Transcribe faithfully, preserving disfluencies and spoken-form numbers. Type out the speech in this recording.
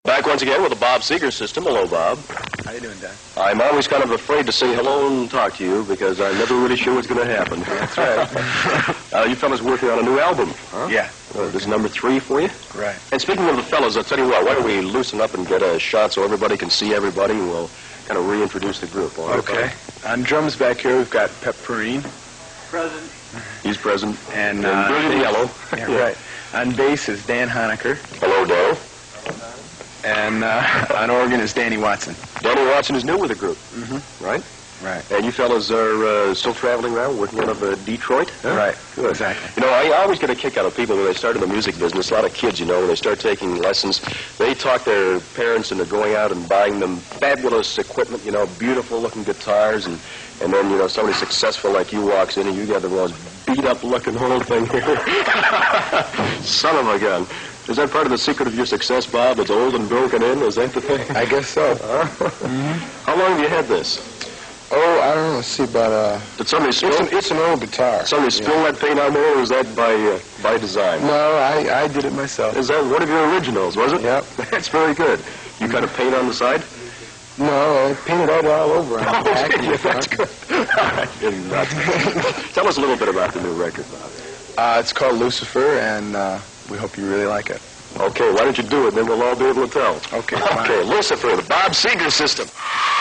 Back once again with the Bob Seger system. Hello, Bob. How you doing, Don? I'm always kind of afraid to say hello and talk to you because I'm never really sure what's going to happen. That's right. uh, you fellas working on a new album, huh? Yeah. Uh, this is number three for you? Right. And speaking of the fellas, I'll tell you what, why don't we loosen up and get a shot so everybody can see everybody, and we'll kind of reintroduce the group. All right, Okay. Bob? On drums back here, we've got Pep Perrine. Present. He's present. And, And uh, brilliant yellow. Yeah, right. On bass is Dan Honecker. Hello, Dale. And uh, on organ is Danny Watson. Danny Watson is new with the group, Mm-hmm. right? Right. And you fellas are uh, still traveling around, working out of uh, Detroit? Huh? Right. Good. Exactly. You know, I always get a kick out of people when they start in the music business. A lot of kids, you know, when they start taking lessons, they talk their parents into going out and buying them fabulous equipment, you know, beautiful-looking guitars, and, and then, you know, somebody successful like you walks in and you got the most beat-up-looking whole thing here. Son of a gun. Is that part of the secret of your success, Bob? It's old and broken in? Is that the thing? I guess so. Huh? Mm-hmm. How long have you had this? Oh, I don't know. Let's see, about, uh... Did somebody spill? It's an, it's an old guitar. Somebody yeah. spill that paint on there, or was that by uh, by design? No, I, I did it myself. Is that one of your originals, was it? Yep. That's very good. You kind of paint on the side? No, I painted it all over on the Oh, back and yeah, the front. that's good. You're nuts. Tell us a little bit about the new record, Bob. Uh, it's called Lucifer, and uh, we hope you really like it. Okay, why don't you do it, then we'll all be able to tell. Okay, Okay, fine. Lucifer, the Bob Seger system.